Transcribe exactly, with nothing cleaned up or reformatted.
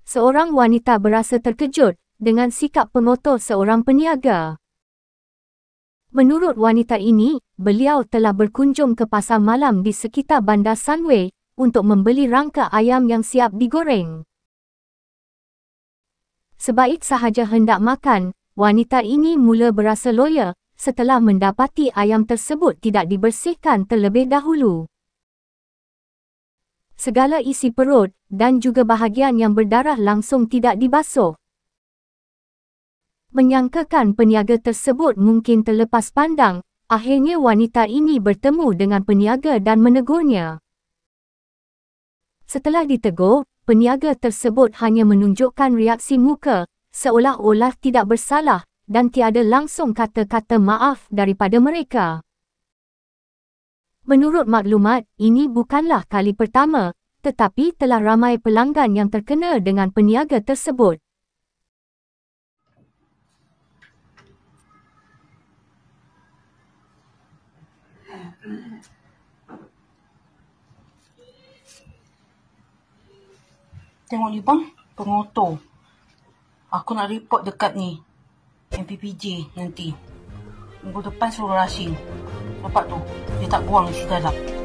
Seorang wanita berasa terkejut dengan sikap pengotor seorang peniaga. Menurut wanita ini, beliau telah berkunjung ke pasar malam di sekitar bandar Sunway untuk membeli rangka ayam yang siap digoreng. Sebaik sahaja hendak makan, wanita ini mula berasa loya setelah mendapati ayam tersebut tidak dibersihkan terlebih dahulu. Segala isi perut dan juga bahagian yang berdarah langsung tidak dibasuh. Menyangkakan peniaga tersebut mungkin terlepas pandang, akhirnya wanita ini bertemu dengan peniaga dan menegurnya. Setelah ditegur, peniaga tersebut hanya menunjukkan reaksi muka, seolah-olah tidak bersalah dan tiada langsung kata-kata maaf daripada mereka. Menurut maklumat, ini bukanlah kali pertama, tetapi telah ramai pelanggan yang terkena dengan peniaga tersebut. Tengok ni bang, pengotor. Aku nak report dekat ni M P P J nanti. Minggu depan suruh rushing. Nampak tu, dia tak buang isi dalam.